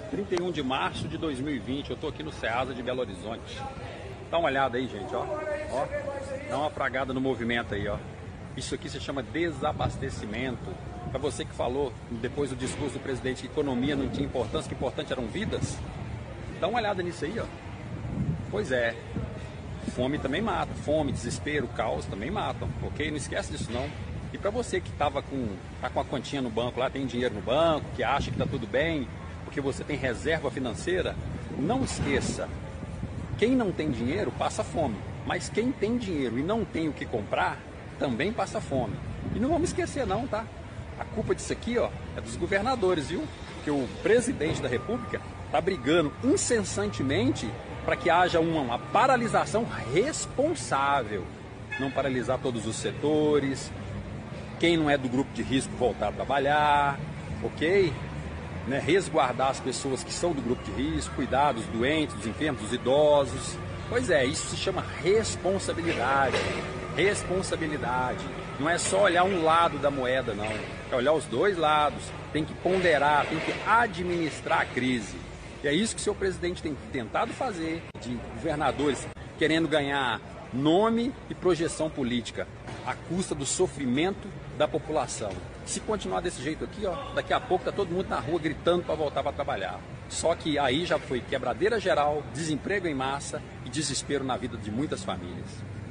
31 de março de 2020, eu tô aqui no Ceasa de Belo Horizonte. Dá uma olhada aí, gente, ó. Ó, dá uma fragada no movimento aí, ó. Isso aqui se chama desabastecimento. Para você que falou, depois do discurso do presidente, que economia não tinha importância, que importante eram vidas. Dá uma olhada nisso aí, ó. Pois é. Fome também mata. Fome, desespero, caos também matam, ok? Não esquece disso, não. E para você que tá com a continha no banco lá, tem dinheiro no banco, que acha que tá tudo bem, porque você tem reserva financeira, não esqueça, quem não tem dinheiro passa fome, mas quem tem dinheiro e não tem o que comprar, também passa fome. E não vamos esquecer não, tá? A culpa disso aqui, ó, é dos governadores, viu? Porque o presidente da República tá brigando incessantemente para que haja uma paralisação responsável. Não paralisar todos os setores, quem não é do grupo de risco voltar a trabalhar, ok? Né, resguardar as pessoas que são do grupo de risco, cuidar dos doentes, dos enfermos, dos idosos. Pois é, isso se chama responsabilidade. Responsabilidade. Não é só olhar um lado da moeda, não. É olhar os dois lados. Tem que ponderar, tem que administrar a crise. E é isso que o seu presidente tem tentado fazer, de governadores querendo ganhar nome e projeção política à custa do sofrimento da população. Se continuar desse jeito aqui, ó, daqui a pouco tá todo mundo na rua gritando para voltar para trabalhar. Só que aí já foi quebradeira geral, desemprego em massa e desespero na vida de muitas famílias.